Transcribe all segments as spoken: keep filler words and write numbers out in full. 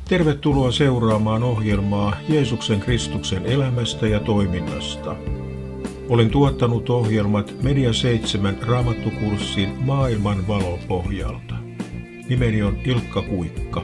Tervetuloa seuraamaan ohjelmaa Jeesuksen Kristuksen elämästä ja toiminnasta. Olen tuottanut ohjelmat Media seitsemän Raamattukurssin Maailman valo pohjalta. Nimeni on Ilkka Kuikka.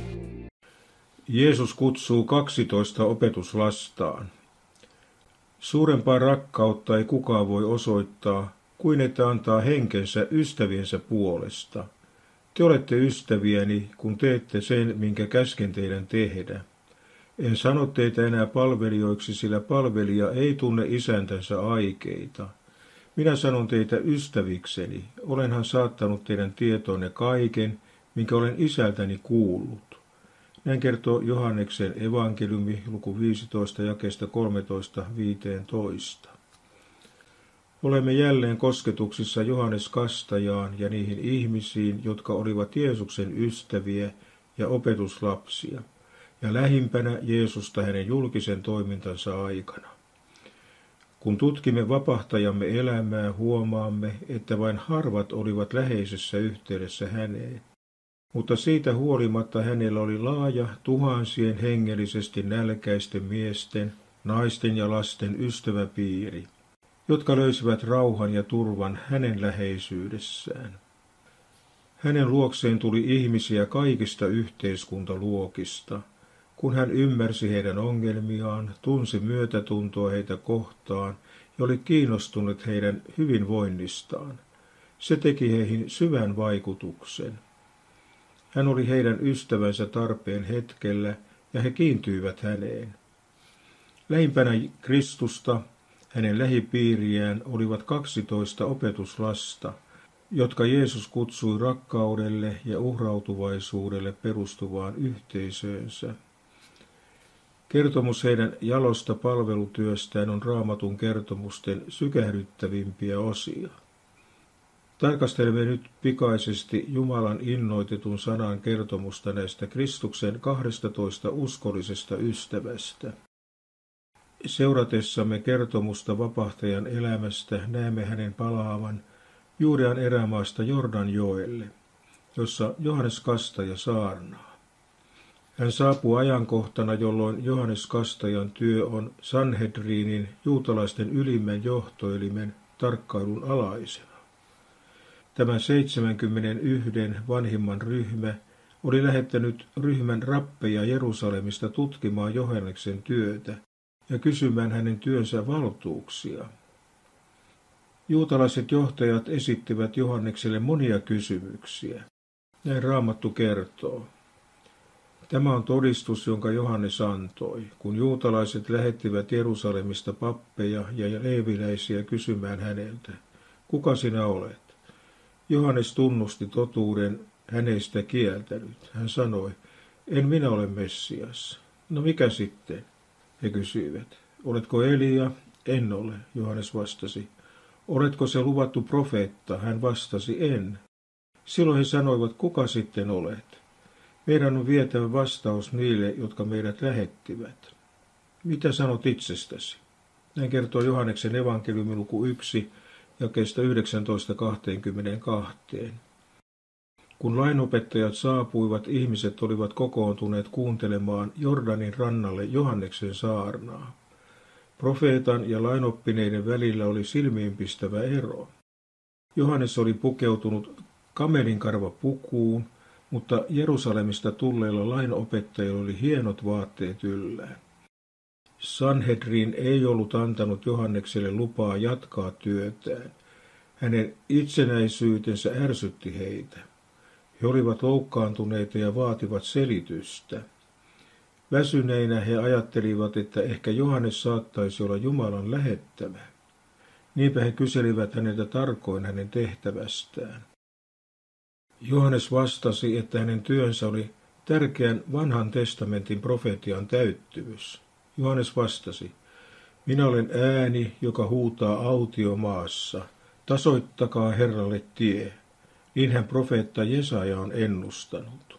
Jeesus kutsuu kaksitoista opetuslastaan. Suurempaa rakkautta ei kukaan voi osoittaa, kuin että antaa henkensä ystäviensä puolesta. Te olette ystäviäni, kun teette sen, minkä käsken teidän tehdä. En sano teitä enää palvelijoiksi, sillä palvelija ei tunne isäntänsä aikeita. Minä sanon teitä ystävikseni, olenhan saattanut teidän tietoonne kaiken, minkä olen isältäni kuullut. Näin kertoo Johanneksen evankeliumi, luku viisitoista, jakeesta kolmetoista viisitoista. Olemme jälleen kosketuksissa Johannes Kastajaan ja niihin ihmisiin, jotka olivat Jeesuksen ystäviä ja opetuslapsia, ja lähimpänä Jeesusta hänen julkisen toimintansa aikana. Kun tutkimme vapahtajamme elämää, huomaamme, että vain harvat olivat läheisessä yhteydessä häneen. Mutta siitä huolimatta hänellä oli laaja, tuhansien hengellisesti nälkäisten miesten, naisten ja lasten ystäväpiiri, jotka löysivät rauhan ja turvan hänen läheisyydessään. Hänen luokseen tuli ihmisiä kaikista yhteiskuntaluokista. Kun hän ymmärsi heidän ongelmiaan, tunsi myötätuntoa heitä kohtaan ja oli kiinnostunut heidän hyvinvoinnistaan, se teki heihin syvän vaikutuksen. Hän oli heidän ystävänsä tarpeen hetkellä ja he kiintyivät häneen. Lähimpänä Kristusta, hänen lähipiiriään, olivat kaksitoista opetuslasta, jotka Jeesus kutsui rakkaudelle ja uhrautuvaisuudelle perustuvaan yhteisöönsä. Kertomus heidän jalosta palvelutyöstään on Raamatun kertomusten sykähdyttävimpiä osia. Tarkastelemme nyt pikaisesti Jumalan innoitetun sanan kertomusta näistä Kristuksen kahdestatoista uskollisesta ystävästä. Seuratessamme kertomusta vapahtajan elämästä näemme hänen palaavan Juudean erämaasta Jordanjoelle, jossa Johannes Kastaja saarnaa. Hän saapuu ajankohtana, jolloin Johannes Kastajan työ on Sanhedrinin, juutalaisten ylimmän johtoelimen, tarkkailun alaisena. Tämä seitsemänkymmentäyksi vanhimman ryhmä oli lähettänyt ryhmän rappeja Jerusalemista tutkimaan Johanneksen työtä ja kysymään hänen työnsä valtuuksia. Juutalaiset johtajat esittivät Johannekselle monia kysymyksiä. Näin Raamattu kertoo. Tämä on todistus, jonka Johannes antoi, kun juutalaiset lähettivät Jerusalemista pappeja ja leeviläisiä kysymään häneltä, kuka sinä olet? Johannes tunnusti totuuden hänestä kieltänyt. Hän sanoi, en minä ole Messias. No mikä sitten? He kysyivät. Oletko Elia? En ole, Johannes vastasi. Oletko se luvattu profeetta? Hän vastasi, en. Silloin he sanoivat, kuka sitten olet? Meidän on vietävä vastaus niille, jotka meidät lähettivät. Mitä sanot itsestäsi? Näin kertoo Johanneksen evankeliumi luku yksi, jakeesta yhdeksäntoista kaksikymmentäkaksi. Kun lainopettajat saapuivat, ihmiset olivat kokoontuneet kuuntelemaan Jordanin rannalle Johanneksen saarnaa. Profeetan ja lainoppineiden välillä oli silmiinpistävä ero. Johannes oli pukeutunut kamelinkarvapukuun, mutta Jerusalemista tulleilla lainopettajilla oli hienot vaatteet yllään. Sanhedrin ei ollut antanut Johannekselle lupaa jatkaa työtään. Hänen itsenäisyytensä ärsytti heitä. He olivat loukkaantuneita ja vaativat selitystä. Väsyneinä he ajattelivat, että ehkä Johannes saattaisi olla Jumalan lähettämä. Niinpä he kyselivät häneltä tarkoin hänen tehtävästään. Johannes vastasi, että hänen työnsä oli tärkeän vanhan testamentin profetian täyttymys. Johannes vastasi, minä olen ääni, joka huutaa autiomaassa, tasoittakaa Herralle tie. Niin hän profeetta Jesaja on ennustanut.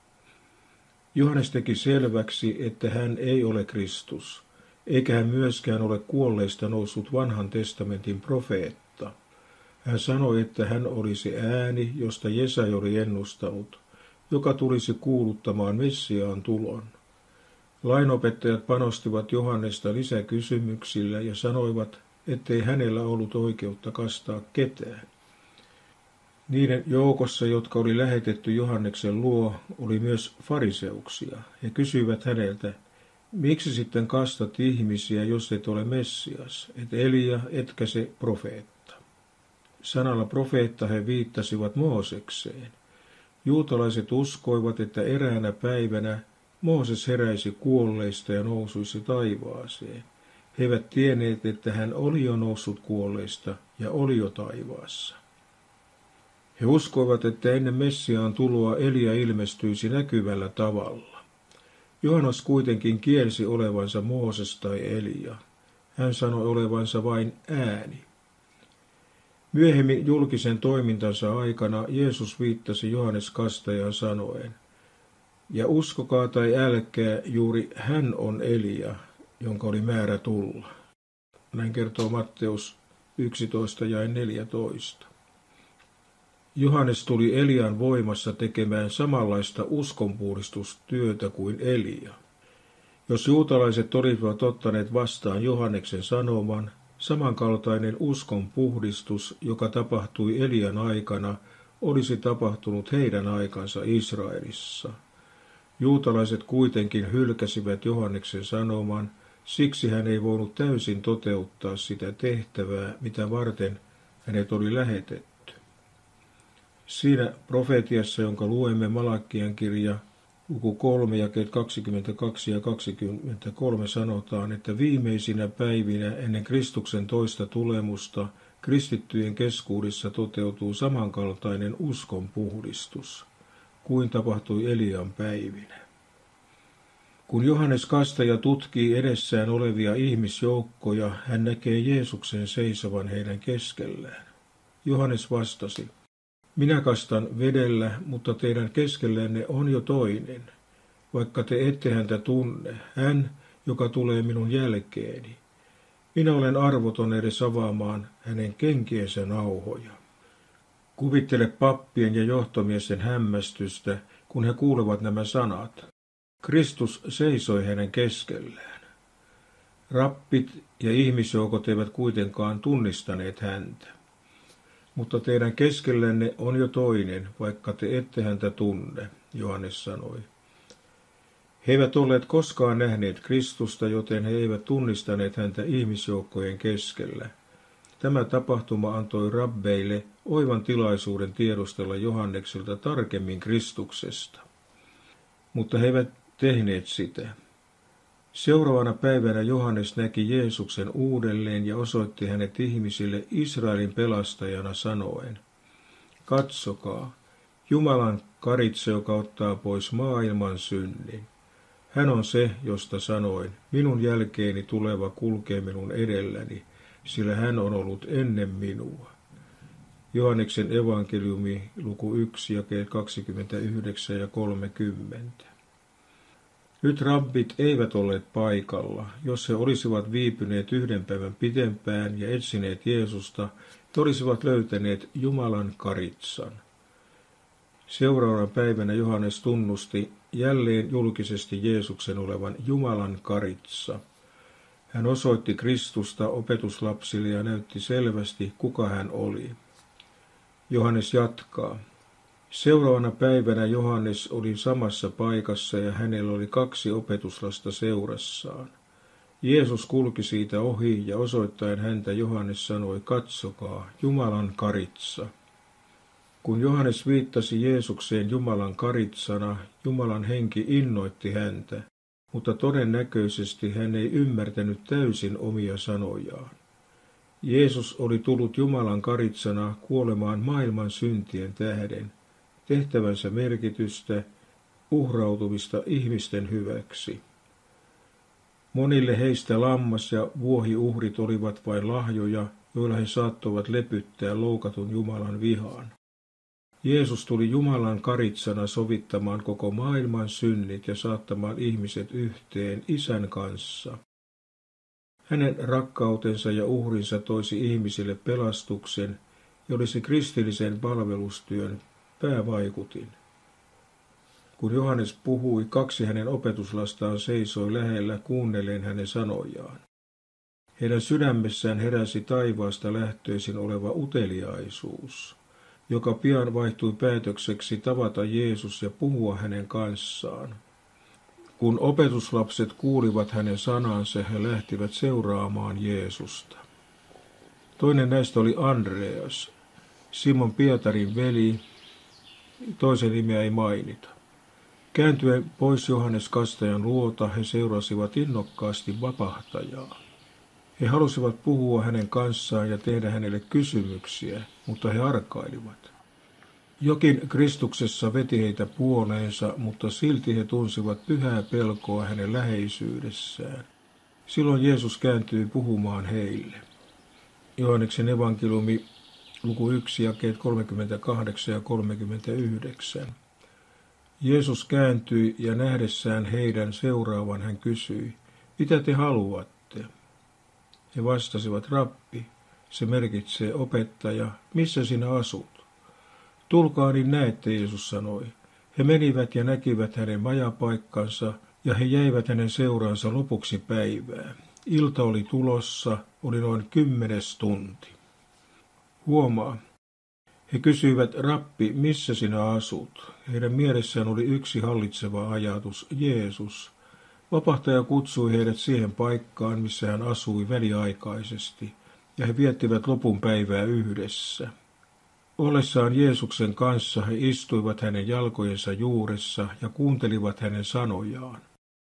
Johannes teki selväksi, että hän ei ole Kristus, eikä hän myöskään ole kuolleista noussut vanhan testamentin profeetta. Hän sanoi, että hän olisi ääni, josta Jesaja oli ennustanut, joka tulisi kuuluttamaan Messiaan tulon. Lainopettajat panostivat Johannesta lisäkysymyksillä ja sanoivat, ettei hänellä ollut oikeutta kastaa ketään. Niiden joukossa, jotka oli lähetetty Johanneksen luo, oli myös fariseuksia. He kysyivät häneltä, miksi sitten kastat ihmisiä, jos et ole Messias, et Elia, etkä se profeetta? Sanalla profeetta he viittasivat Moosekseen. Juutalaiset uskoivat, että eräänä päivänä Mooses heräisi kuolleista ja nousuisi taivaaseen. He eivät tienneet, että hän oli jo noussut kuolleista ja oli jo taivaassa. He uskoivat, että ennen Messiaan tuloa Elia ilmestyisi näkyvällä tavalla. Johannes kuitenkin kielsi olevansa Mooses tai Elia. Hän sanoi olevansa vain ääni. Myöhemmin julkisen toimintansa aikana Jeesus viittasi Johannes Kastajaan sanoen, ja uskokaa tai älkää, juuri hän on Elia, jonka oli määrä tulla. Näin kertoo Matteus yksitoista ja neljätoista. Johannes tuli Elian voimassa tekemään samanlaista uskonpuhdistustyötä kuin Elia. Jos juutalaiset olivat ottaneet vastaan Johanneksen sanoman, samankaltainen uskonpuhdistus, joka tapahtui Elian aikana, olisi tapahtunut heidän aikansa Israelissa. Juutalaiset kuitenkin hylkäsivät Johanneksen sanoman, siksi hän ei voinut täysin toteuttaa sitä tehtävää, mitä varten hänet oli lähetetty. Siinä profetiassa, jonka luemme Malakian kirja, luku kolme, jakeet kaksikymmentäkaksi ja kaksikymmentäkolme sanotaan, että viimeisinä päivinä ennen Kristuksen toista tulemusta kristittyjen keskuudessa toteutuu samankaltainen uskonpuhdistus kuin tapahtui Elian päivinä. Kun Johannes Kastaja tutkii edessään olevia ihmisjoukkoja, hän näkee Jeesuksen seisovan heidän keskellään. Johannes vastasi, minä kastan vedellä, mutta teidän keskellänne on jo toinen, vaikka te ette häntä tunne, hän, joka tulee minun jälkeeni. Minä olen arvoton edes avaamaan hänen kenkiensä nauhoja. Kuvittele pappien ja johtomiesten hämmästystä, kun he kuulevat nämä sanat. Kristus seisoi hänen keskellään. Rappit ja ihmisjoukot eivät kuitenkaan tunnistaneet häntä. Mutta teidän keskellänne on jo toinen, vaikka te ette häntä tunne, Johannes sanoi. He eivät olleet koskaan nähneet Kristusta, joten he eivät tunnistaneet häntä ihmisjoukkojen keskellä. Tämä tapahtuma antoi rabbeille oivan tilaisuuden tiedustella Johannekselta tarkemmin Kristuksesta. Mutta he eivät tehneet sitä. Seuraavana päivänä Johannes näki Jeesuksen uudelleen ja osoitti hänet ihmisille Israelin pelastajana sanoen, katsokaa, Jumalan karitsa, joka ottaa pois maailman synnin. Hän on se, josta sanoin, minun jälkeeni tuleva kulkee minun edelläni, sillä hän on ollut ennen minua. Johanneksen evankeliumi, luku yksi, jakeet kaksikymmentäyhdeksän ja kolmekymmentä. Nyt rabbit eivät olleet paikalla. Jos he olisivat viipyneet yhden päivän pitempään ja etsineet Jeesusta, he olisivat löytäneet Jumalan karitsan. Seuraavana päivänä Johannes tunnusti jälleen julkisesti Jeesuksen olevan Jumalan karitsa. Hän osoitti Kristusta opetuslapsille ja näytti selvästi, kuka hän oli. Johannes jatkaa. Seuraavana päivänä Johannes oli samassa paikassa ja hänellä oli kaksi opetuslasta seurassaan. Jeesus kulki siitä ohi ja osoittaen häntä Johannes sanoi, katsokaa, Jumalan karitsa. Kun Johannes viittasi Jeesukseen Jumalan karitsana, Jumalan henki innoitti häntä, mutta todennäköisesti hän ei ymmärtänyt täysin omia sanojaan. Jeesus oli tullut Jumalan karitsana kuolemaan maailman syntien tähden, tehtävänsä merkitystä, uhrautumista ihmisten hyväksi. Monille heistä lammas- ja vuohiuhrit olivat vain lahjoja, joilla he saattoivat lepyttää loukatun Jumalan vihaan. Jeesus tuli Jumalan karitsana sovittamaan koko maailman synnit ja saattamaan ihmiset yhteen Isän kanssa. Hänen rakkautensa ja uhrinsa toisi ihmisille pelastuksen ja olisi kristillisen palvelustyön päävaikutin. Kun Johannes puhui, kaksi hänen opetuslastaan seisoi lähellä kuunnellen hänen sanojaan. Heidän sydämessään heräsi taivaasta lähtöisin oleva uteliaisuus, joka pian vaihtui päätökseksi tavata Jeesus ja puhua hänen kanssaan. Kun opetuslapset kuulivat hänen sanansa, he lähtivät seuraamaan Jeesusta. Toinen näistä oli Andreas, Simon Pietarin veli, toisen nimeä ei mainita. Kääntyen pois Johannes Kastajan luota, he seurasivat innokkaasti vapahtajaa. He halusivat puhua hänen kanssaan ja tehdä hänelle kysymyksiä, mutta he arkailivat. Jokin Kristuksessa veti heitä puoleensa, mutta silti he tunsivat pyhää pelkoa hänen läheisyydessään. Silloin Jeesus kääntyi puhumaan heille. Johanneksen evankeliumi, luku yksi, jakeet kolmekymmentäkahdeksan ja kolmekymmentäyhdeksän. Jeesus kääntyi ja nähdessään heidän seuraavan hän kysyi, mitä te haluatte? He vastasivat, Rabbi, se merkitsee opettaja, missä sinä asut? Tulkaa niin näette, Jeesus sanoi. He menivät ja näkivät hänen majapaikkansa ja he jäivät hänen seuraansa lopuksi päivää. Ilta oli tulossa, oli noin kymmenes tunti. Huomaa, he kysyivät, Rabbi, missä sinä asut? Heidän mielessään oli yksi hallitseva ajatus, Jeesus. Vapahtaja kutsui heidät siihen paikkaan, missä hän asui väliaikaisesti, ja he viettivät lopun päivää yhdessä. Ollessaan Jeesuksen kanssa he istuivat hänen jalkojensa juuressa ja kuuntelivat hänen sanojaan.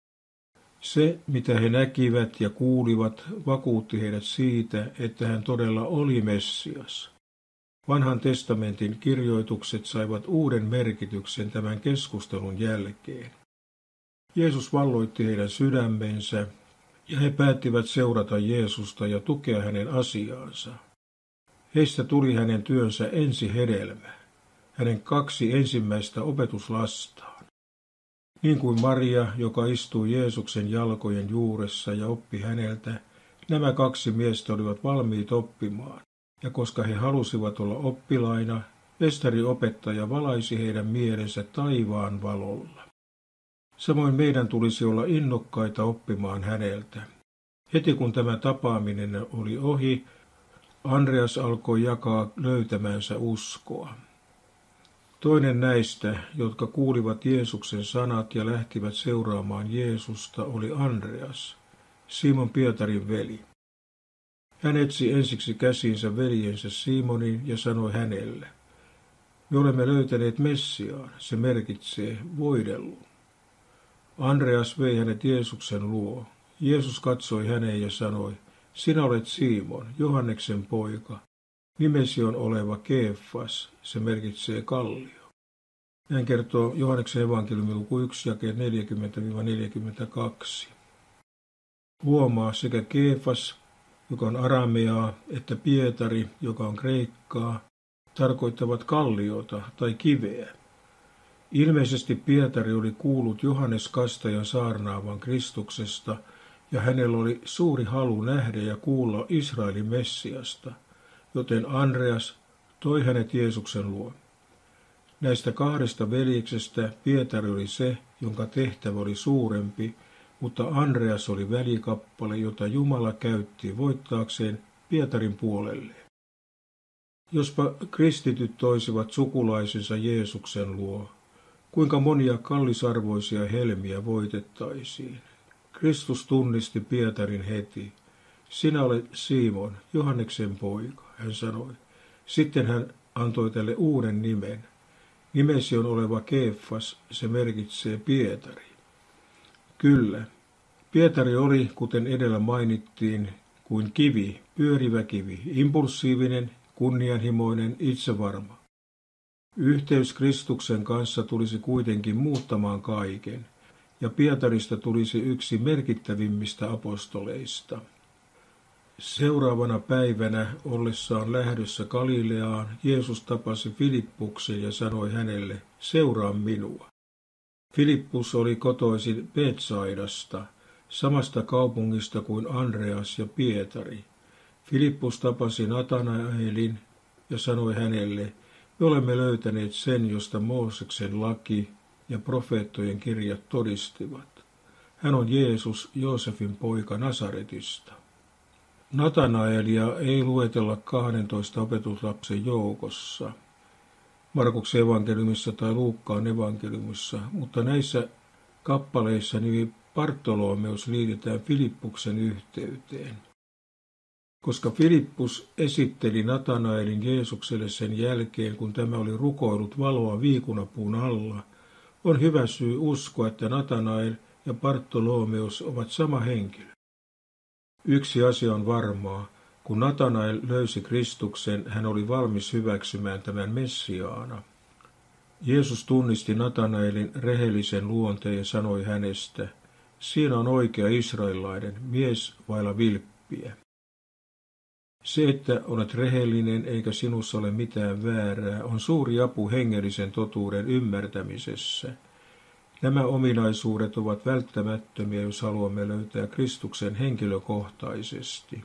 Se, mitä he näkivät ja kuulivat, vakuutti heidät siitä, että hän todella oli Messias. Vanhan testamentin kirjoitukset saivat uuden merkityksen tämän keskustelun jälkeen. Jeesus valloitti heidän sydämensä, ja he päättivät seurata Jeesusta ja tukea hänen asiaansa. Heistä tuli hänen työnsä ensihedelmä, hänen kaksi ensimmäistä opetuslastaan. Niin kuin Maria, joka istui Jeesuksen jalkojen juuressa ja oppi häneltä, nämä kaksi miestä olivat valmiit oppimaan, ja koska he halusivat olla oppilaina, mestari opettaja valaisi heidän mielensä taivaan valolla. Samoin meidän tulisi olla innokkaita oppimaan häneltä. Heti kun tämä tapaaminen oli ohi, Andreas alkoi jakaa löytämänsä uskoa. Toinen näistä, jotka kuulivat Jeesuksen sanat ja lähtivät seuraamaan Jeesusta, oli Andreas, Simon Pietarin veli. Hän etsi ensiksi käsiinsä veljensä Simonin ja sanoi hänelle, me olemme löytäneet Messiaan, se merkitsee voidellun. Andreas vei hänet Jeesuksen luo. Jeesus katsoi häneen ja sanoi, sinä olet Simon, Johanneksen poika. Nimesi on oleva Keefas, se merkitsee kallio. Näin kertoo Johanneksen evankeliumi luku yksi, jakeet neljäkymmentä neljäkymmentäkaksi. Huomaa sekä Keefas, joka on arameaa, että Pietari, joka on kreikkaa, tarkoittavat kalliota tai kiveä. Ilmeisesti Pietari oli kuullut Johannes Kastajan saarnaavan Kristuksesta, ja hänellä oli suuri halu nähdä ja kuulla Israelin Messiasta, joten Andreas toi hänet Jeesuksen luo. Näistä kahdesta veljeksestä Pietari oli se, jonka tehtävä oli suurempi, mutta Andreas oli välikappale, jota Jumala käytti voittaakseen Pietarin puolelleen. Jospa kristityt toisivat sukulaisensa Jeesuksen luo, kuinka monia kallisarvoisia helmiä voitettaisiin. Kristus tunnisti Pietarin heti. Sinä olet Simon, Johanneksen poika, hän sanoi. Sitten hän antoi tälle uuden nimen. Nimesi on oleva Keefas, se merkitsee Pietari. Kyllä, Pietari oli, kuten edellä mainittiin, kuin kivi, pyörivä kivi, impulsiivinen, kunnianhimoinen, itsevarma. Yhteys Kristuksen kanssa tulisi kuitenkin muuttamaan kaiken, ja Pietarista tulisi yksi merkittävimmistä apostoleista. Seuraavana päivänä ollessaan lähdössä Galileaan, Jeesus tapasi Filippuksen ja sanoi hänelle, seuraa minua. Filippus oli kotoisin Betsaidasta, samasta kaupungista kuin Andreas ja Pietari. Filippus tapasi Natanaelin ja sanoi hänelle, me olemme löytäneet sen, josta Mooseksen laki ja profeettojen kirjat todistivat. Hän on Jeesus, Joosefin poika Nasaretista. Natanaelia ei luetella kahdentoista opetuslapsen joukossa, Markuksen evankeliumissa tai Luukkaan evankeliumissa, mutta näissä kappaleissa nimi Bartolomeus liitetään Filippuksen yhteyteen. Koska Filippus esitteli Natanaelin Jeesukselle sen jälkeen, kun tämä oli rukoillut valoa viikunapuun alla, on hyvä syy uskoa, että Natanael ja Bartolomeus ovat sama henkilö. Yksi asia on varmaa, kun Natanael löysi Kristuksen, hän oli valmis hyväksymään tämän Messiaana. Jeesus tunnisti Natanaelin rehellisen luonteen ja sanoi hänestä, siinä on oikea israelilainen, mies vailla vilppiä. Se, että olet rehellinen eikä sinussa ole mitään väärää, on suuri apu hengellisen totuuden ymmärtämisessä. Nämä ominaisuudet ovat välttämättömiä, jos haluamme löytää Kristuksen henkilökohtaisesti.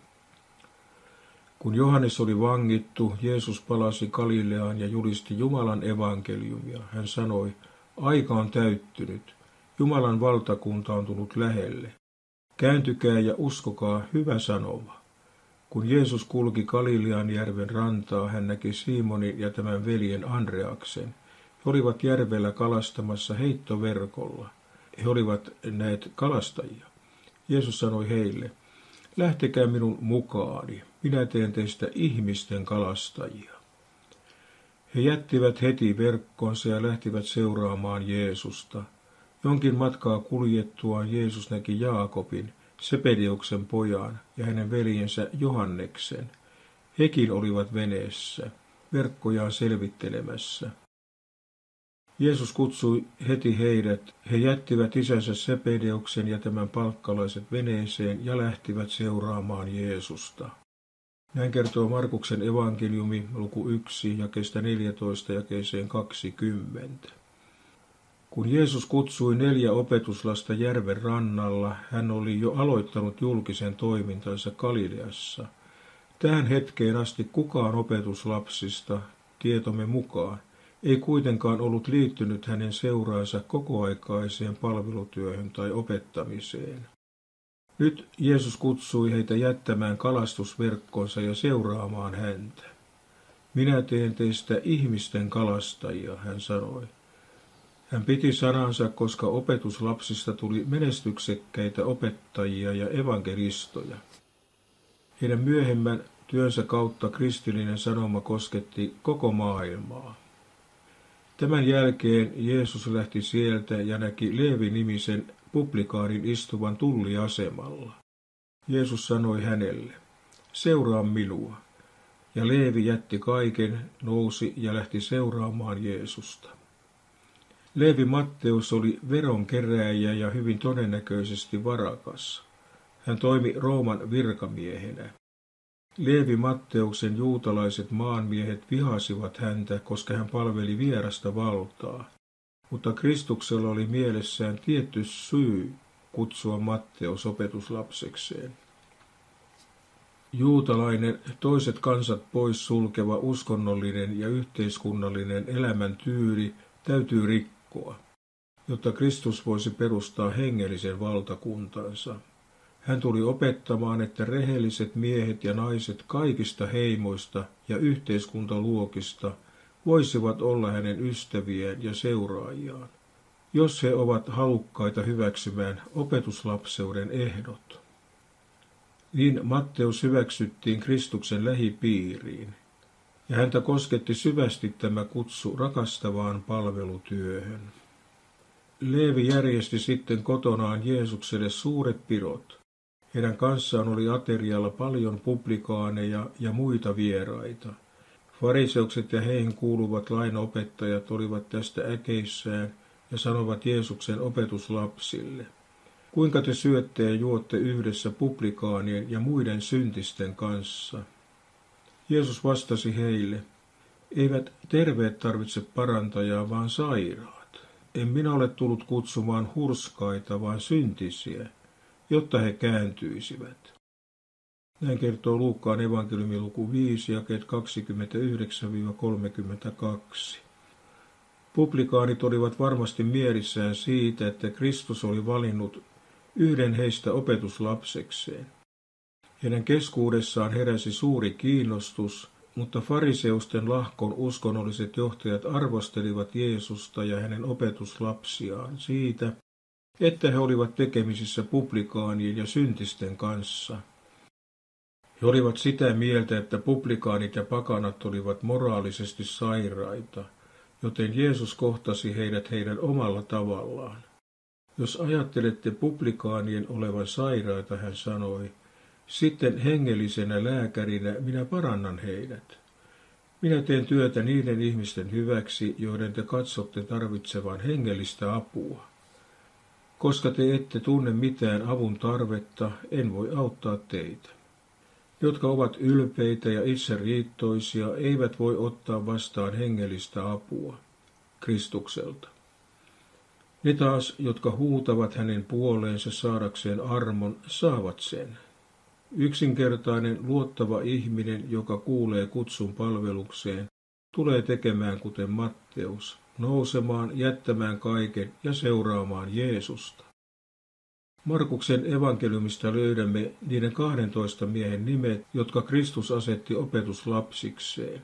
Kun Johannes oli vangittu, Jeesus palasi Galileaan ja julisti Jumalan evankeliumia. Hän sanoi, aika on täyttynyt, Jumalan valtakunta on tullut lähelle. Kääntykää ja uskokaa hyvä sanoma. Kun Jeesus kulki Galilean järven rantaa, hän näki Simonin ja tämän veljen Andreaksen. He olivat järvellä kalastamassa heittoverkolla. He olivat näet kalastajia. Jeesus sanoi heille, lähtekää minun mukaani, minä teen teistä ihmisten kalastajia. He jättivät heti verkkonsa ja lähtivät seuraamaan Jeesusta. Jonkin matkaa kuljettuaan Jeesus näki Jaakobin, Sebedeuksen pojan ja hänen veljensä Johanneksen. Hekin olivat veneessä, verkkojaan selvittelemässä. Jeesus kutsui heti heidät. He jättivät isänsä Sebedeuksen ja tämän palkkalaiset veneeseen ja lähtivät seuraamaan Jeesusta. Näin kertoo Markuksen evankeliumi luku yksi jakeesta neljätoista jakeeseen kaksikymmentä. Kun Jeesus kutsui neljä opetuslasta järven rannalla, hän oli jo aloittanut julkisen toimintansa Galileassa. Tähän hetkeen asti kukaan opetuslapsista, tietomme mukaan, ei kuitenkaan ollut liittynyt hänen seuraansa kokoaikaiseen palvelutyöhön tai opettamiseen. Nyt Jeesus kutsui heitä jättämään kalastusverkkonsa ja seuraamaan häntä. Minä teen teistä ihmisten kalastajia, hän sanoi. Hän piti sanansa, koska opetuslapsista tuli menestyksekkäitä opettajia ja evankelistoja. Heidän myöhemmän työnsä kautta kristillinen sanoma kosketti koko maailmaa. Tämän jälkeen Jeesus lähti sieltä ja näki Leevi-nimisen publikaanin istuvan tulliasemalla. Jeesus sanoi hänelle, seuraa minua. Ja Leevi jätti kaiken, nousi ja lähti seuraamaan Jeesusta. Leevi Matteus oli veronkerääjä ja hyvin todennäköisesti varakas. Hän toimi Rooman virkamiehenä. Leevi Matteuksen juutalaiset maanmiehet vihasivat häntä, koska hän palveli vierasta valtaa. Mutta Kristuksella oli mielessään tietty syy kutsua Matteus opetuslapsekseen. Juutalainen, toiset kansat pois sulkeva uskonnollinen ja yhteiskunnallinen elämäntyyli täytyy rikkoa, jotta Kristus voisi perustaa hengellisen valtakuntansa. Hän tuli opettamaan, että rehelliset miehet ja naiset kaikista heimoista ja yhteiskuntaluokista voisivat olla hänen ystäviään ja seuraajiaan, jos he ovat halukkaita hyväksymään opetuslapseuden ehdot. Niin Matteus hyväksyttiin Kristuksen lähipiiriin, ja häntä kosketti syvästi tämä kutsu rakastavaan palvelutyöhön. Leevi järjesti sitten kotonaan Jeesukselle suuret pidot. Heidän kanssaan oli aterialla paljon publikaaneja ja muita vieraita. Fariseukset ja heihin kuuluvat lainopettajat olivat tästä äkeissään ja sanovat Jeesuksen opetuslapsille, kuinka te syötte ja juotte yhdessä publikaanien ja muiden syntisten kanssa? Jeesus vastasi heille, eivät terveet tarvitse parantajaa, vaan sairaat. En minä ole tullut kutsumaan hurskaita, vaan syntisiä, jotta he kääntyisivät. Näin kertoo Luukkaan evankeliumi luku viisi, jakeet kaksikymmentäyhdeksän kolmekymmentäkaksi. Publikaanit olivat varmasti mielissään siitä, että Kristus oli valinnut yhden heistä opetuslapsekseen. Heidän keskuudessaan heräsi suuri kiinnostus, mutta fariseusten lahkon uskonnolliset johtajat arvostelivat Jeesusta ja hänen opetuslapsiaan siitä, että he olivat tekemisissä publikaanien ja syntisten kanssa. He olivat sitä mieltä, että publikaanit ja pakanat olivat moraalisesti sairaita, joten Jeesus kohtasi heidät heidän omalla tavallaan. Jos ajattelette publikaanien olevan sairaita, hän sanoi, sitten hengellisenä lääkärinä minä parannan heidät. Minä teen työtä niiden ihmisten hyväksi, joiden te katsotte tarvitsevan hengellistä apua. Koska te ette tunne mitään avun tarvetta, en voi auttaa teitä. Jotka ovat ylpeitä ja itseriittoisia, eivät voi ottaa vastaan hengellistä apua Kristukselta. Ne taas, jotka huutavat hänen puoleensa saadakseen armon, saavat sen. Yksinkertainen luottava ihminen, joka kuulee kutsun palvelukseen, tulee tekemään kuten Matteus, nousemaan, jättämään kaiken ja seuraamaan Jeesusta. Markuksen evankeliumista löydämme niiden kahdentoista miehen nimet, jotka Kristus asetti opetuslapsikseen.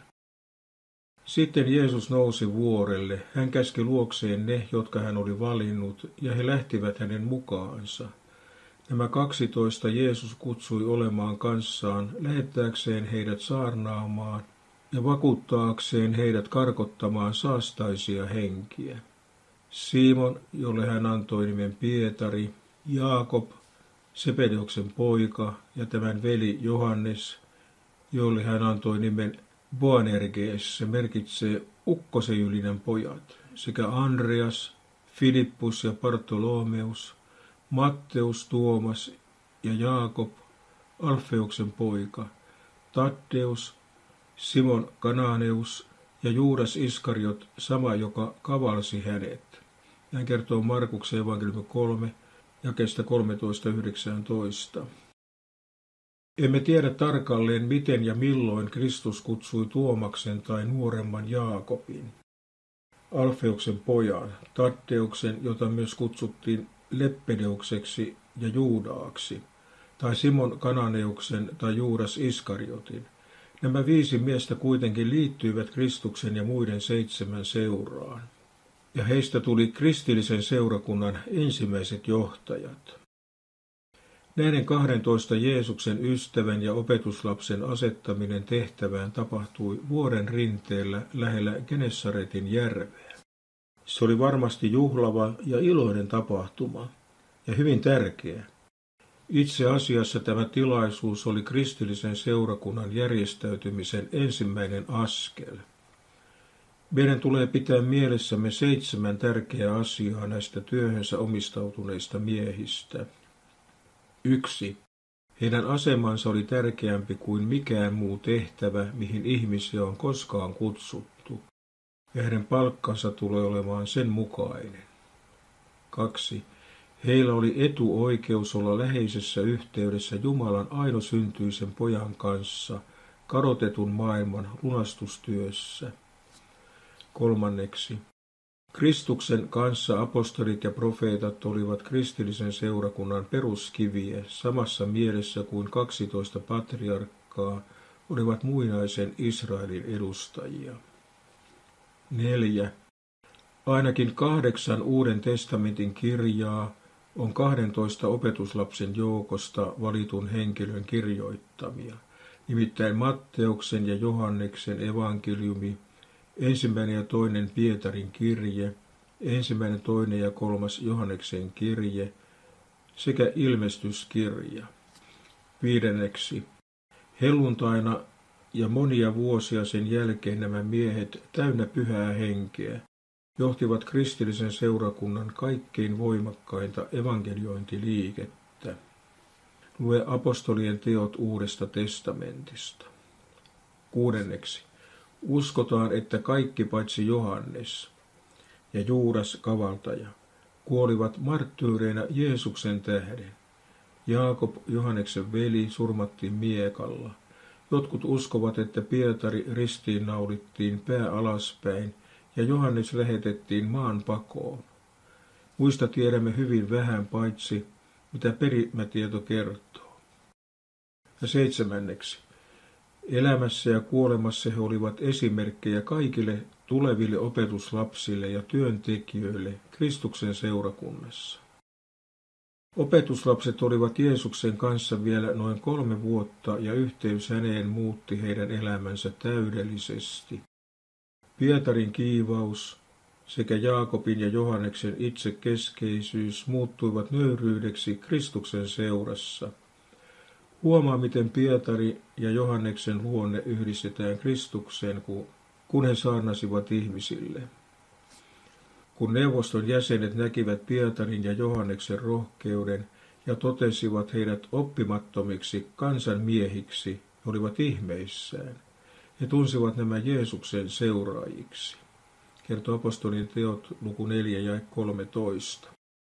Sitten Jeesus nousi vuorelle, hän käski luokseen ne, jotka hän oli valinnut, ja he lähtivät hänen mukaansa. Nämä kaksitoista Jeesus kutsui olemaan kanssaan, lähettääkseen heidät saarnaamaan ja vakuuttaakseen heidät karkottamaan saastaisia henkiä. Simon, jolle hän antoi nimen Pietari, Jaakob, Sebedeuksen poika, ja tämän veli Johannes, jolle hän antoi nimen Boanerges, se merkitsee ukkosejylinen pojat, sekä Andreas, Filippus ja Bartolomeus, Matteus, Tuomas ja Jaakob, Alfeuksen poika, Taddeus, Simon Kananeus ja Juudas Iskariot, sama joka kavalsi hänet. Hän kertoo Markuksen evankeliumi kolme, jakeesta kolmetoista yhdeksäntoista. Emme tiedä tarkalleen, miten ja milloin Kristus kutsui Tuomaksen tai nuoremman Jaakobin, Alfeuksen pojan, Taddeuksen, jota myös kutsuttiin Leppedeukseksi ja Juudaaksi, tai Simon Kananeuksen tai Juudas Iskariotin. Nämä viisi miestä kuitenkin liittyivät Kristuksen ja muiden seitsemän seuraan, ja heistä tuli kristillisen seurakunnan ensimmäiset johtajat. Näiden kahdentoista Jeesuksen ystävän ja opetuslapsen asettaminen tehtävään tapahtui vuoren rinteellä lähellä Genesaretin järveä. Se oli varmasti juhlava ja iloinen tapahtuma ja hyvin tärkeä. Itse asiassa tämä tilaisuus oli kristillisen seurakunnan järjestäytymisen ensimmäinen askel. Meidän tulee pitää mielessämme seitsemän tärkeää asiaa näistä työhönsä omistautuneista miehistä. Yksi. Heidän asemansa oli tärkeämpi kuin mikään muu tehtävä, mihin ihmisiä on koskaan kutsuttu, ja heidän palkkansa tulee olemaan sen mukainen. Kaksi. Heillä oli etuoikeus olla läheisessä yhteydessä Jumalan ainoasyntyisen pojan kanssa kadotetun maailman lunastustyössä. Kolmanneksi. Kristuksen kanssa apostolit ja profeetat olivat kristillisen seurakunnan peruskiviä samassa mielessä kuin kaksitoista patriarkkaa olivat muinaisen Israelin edustajia. Neljä. Ainakin kahdeksan Uuden testamentin kirjaa on kahdentoista opetuslapsen joukosta valitun henkilön kirjoittamia, nimittäin Matteuksen ja Johanneksen evankeliumi, ensimmäinen ja toinen Pietarin kirje, ensimmäinen, toinen ja kolmas Johanneksen kirje sekä ilmestyskirja. Viidenneksi. Helluntaina ja monia vuosia sen jälkeen nämä miehet täynnä pyhää henkeä johtivat kristillisen seurakunnan kaikkein voimakkainta evankeliointiliikettä. Lue apostolien teot Uudesta testamentista. Kuudenneksi. Uskotaan, että kaikki paitsi Johannes ja Juudas kavaltaja kuolivat marttyyreina Jeesuksen tähden. Jaakob, Johanneksen veli, surmattiin miekalla. Jotkut uskovat, että Pietari ristiinnaulittiin pää alaspäin ja Johannes lähetettiin maan pakoon. Muista tiedämme hyvin vähän paitsi, mitä perimätieto kertoo. Ja seitsemänneksi. Elämässä ja kuolemassa he olivat esimerkkejä kaikille tuleville opetuslapsille ja työntekijöille Kristuksen seurakunnassa. Opetuslapset olivat Jeesuksen kanssa vielä noin kolme vuotta ja yhteys häneen muutti heidän elämänsä täydellisesti. Pietarin kiivaus sekä Jaakobin ja Johanneksen itsekeskeisyys muuttuivat nöyryydeksi Kristuksen seurassa. Huomaa, miten Pietari ja Johanneksen luonne yhdistetään Kristukseen, kun he saarnasivat ihmisille. Kun neuvoston jäsenet näkivät Pietarin ja Johanneksen rohkeuden ja totesivat heidät oppimattomiksi kansanmiehiksi, he olivat ihmeissään. He tunsivat nämä Jeesuksen seuraajiksi. Kertoo apostolien teot luku neljä ja kolmetoista.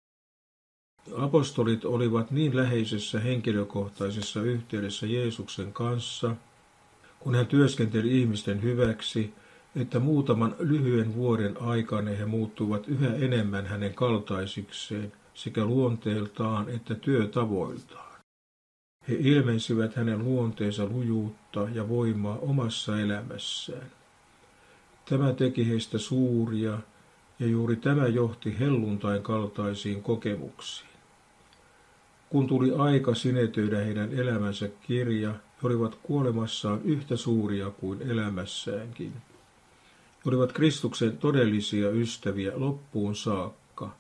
Apostolit olivat niin läheisessä henkilökohtaisessa yhteydessä Jeesuksen kanssa, kun hän työskenteli ihmisten hyväksi, että muutaman lyhyen vuoden aikana he muuttuivat yhä enemmän hänen kaltaisikseen sekä luonteeltaan että työtavoiltaan. He ilmeisivät hänen luonteensa lujuutta ja voimaa omassa elämässään. Tämä teki heistä suuria ja juuri tämä johti helluntain kaltaisiin kokemuksiin. Kun tuli aika sinetöidä heidän elämänsä kirja, he olivat kuolemassaan yhtä suuria kuin elämässäänkin. He olivat Kristuksen todellisia ystäviä loppuun saakka,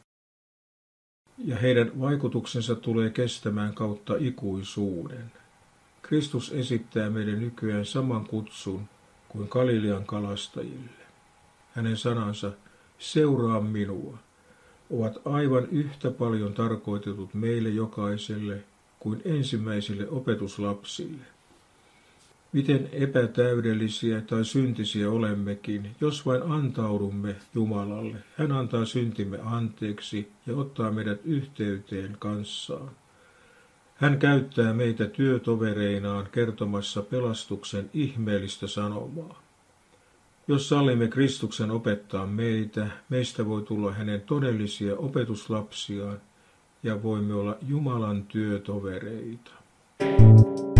ja heidän vaikutuksensa tulee kestämään kautta ikuisuuden. Kristus esittää meille nykyään saman kutsun kuin Galilean kalastajille. Hänen sanansa, seuraa minua, ovat aivan yhtä paljon tarkoitetut meille jokaiselle kuin ensimmäisille opetuslapsille. Miten epätäydellisiä tai syntisiä olemmekin, jos vain antaudumme Jumalalle. Hän antaa syntimme anteeksi ja ottaa meidät yhteyteen kanssaan. Hän käyttää meitä työtovereinaan kertomassa pelastuksen ihmeellistä sanomaa. Jos sallimme Kristuksen opettaa meitä, meistä voi tulla hänen todellisia opetuslapsiaan ja voimme olla Jumalan työtovereita.